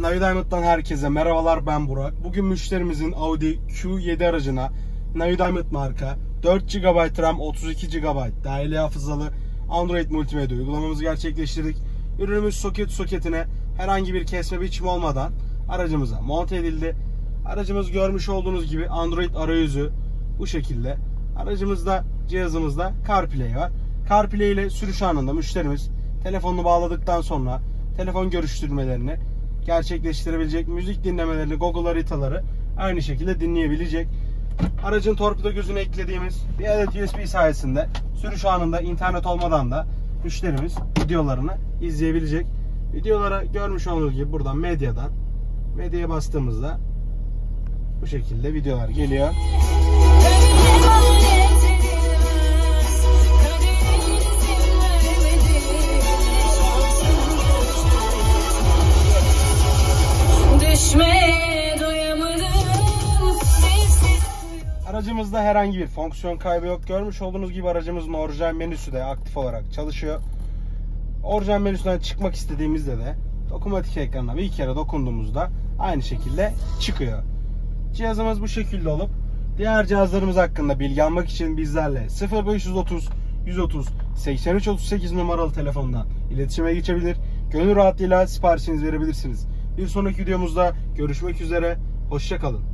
Navi Diamond'dan herkese merhabalar, ben Burak. Bugün müşterimizin Audi Q7 aracına Navi Diamond marka 4 GB RAM, 32 GB dahili hafızalı Android multimedya uygulamamızı gerçekleştirdik. Ürünümüz soketine herhangi bir kesme biçimi olmadan aracımıza monte edildi. Aracımız görmüş olduğunuz gibi Android arayüzü bu şekilde. Aracımızda, cihazımızda CarPlay var. CarPlay ile sürüş anında müşterimiz telefonunu bağladıktan sonra telefon görüştürmelerini gerçekleştirebilecek, müzik dinlemelerini, Google haritaları aynı şekilde dinleyebilecek. Aracın torpido gözüne eklediğimiz bir adet USB sayesinde sürüş anında internet olmadan da müşterimiz videolarını izleyebilecek. Videolara görmüş olduğunuz gibi buradan medyaya bastığımızda bu şekilde videolar geliyor. Aracımızda herhangi bir fonksiyon kaybı yok. Görmüş olduğunuz gibi aracımızın orijinal menüsü de aktif olarak çalışıyor. Orijinal menüsünden çıkmak istediğimizde de dokunmatik ekranına bir kere dokunduğumuzda aynı şekilde çıkıyor. Cihazımız bu şekilde olup diğer cihazlarımız hakkında bilgi almak için bizlerle 0530 130 8338 numaralı telefondan iletişime geçebilir. Gönül rahatlığıyla siparişinizi verebilirsiniz. Bir sonraki videomuzda görüşmek üzere. Hoşça kalın.